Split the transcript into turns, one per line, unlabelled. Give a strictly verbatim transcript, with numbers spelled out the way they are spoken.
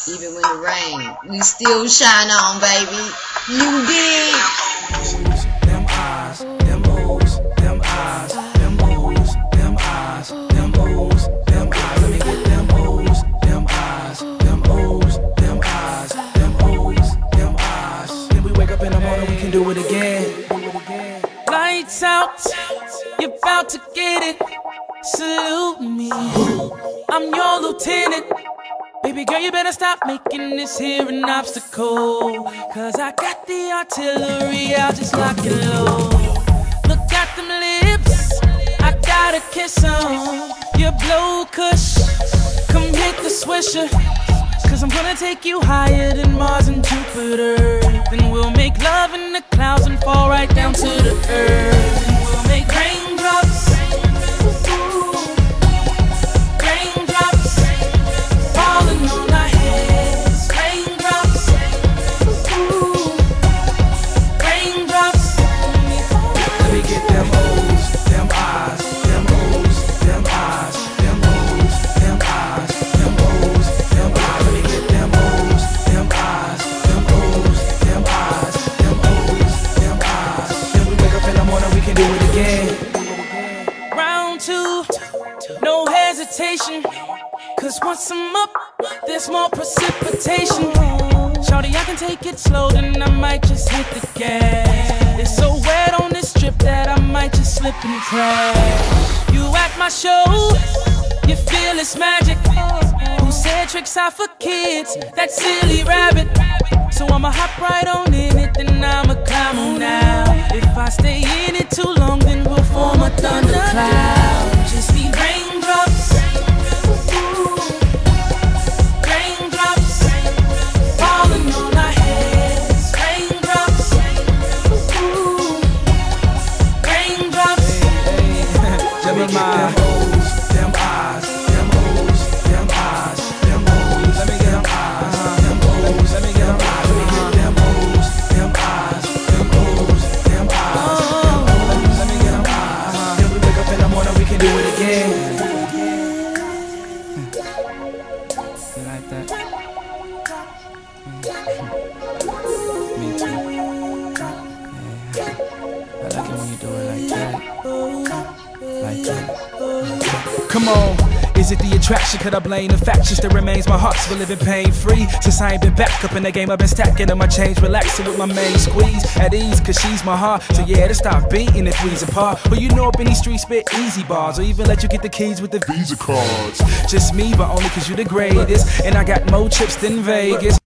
Even when it rain, we still shine on, baby. You dig?
Them eyes, them O's, them eyes, them O's, them eyes, them O's, them eyes. Let me get them O's, them eyes, them O's, them eyes, them O's, them eyes. Then we wake up in the morning, we can do it again. Lights out, you're about to get it. Salute me, I'm your lieutenant. Baby girl, you better stop making this here an obstacle, cause I got the artillery, I'll just lock it low. Look at them lips, I got a kiss on your blow kush. Come hit the swisher, cause I'm gonna take you higher than Mars and Jupiter. Then we'll make love in the clouds and fall right down to the earth. Then we'll make raindrops, raindrops falling on our heads. Raindrops, raindrops. Let me get them O's, them eyes, them O's, them eyes, them O's, them eyes, them O's, them eyes. Let me get them O's, them eyes, them O's, them eyes, them O's, them eyes. Then we wake up in the morning, we can do it again. Round two, no hesitation, cause once I'm up, there's more precipitation. Shawty, I can take it slow, then I might just hit the gas. It's so wet on this strip that I might just slip and crash. You at my show, you feel it's magic. Who said tricks are for kids? That silly rabbit. So I'ma hop right on in it, then I'ma climb on now. If I stay in it too long, then we'll form a thundercloud. Just need raindrops, raindrops falling on our heads. Raindrops, raindrops. Jeremiah. Them eyes, them O's, them eyes, them O's. Let me get them eyes, them O's. Let me get them eyes, let me get them O's, them eyes, them O's, them eyes, them O's. Let me get them eyes. Then we wake up in the morning, we can do it again. You like that? Me too. Yeah. I like it when you do it like that. Like that. Come on, is it the attraction? Could I blame the fact just that remains my heart's been living pain-free? Since I ain't been back up in the game, I've been stacking on my chains, relaxing with my main squeeze. At ease, cause she's my heart. So yeah, to stop beating if we's apart. But you know up in these streets spit easy bars, or even let you get the keys with the Visa cards. Just me, but only cause you the greatest. And I got more chips than Vegas.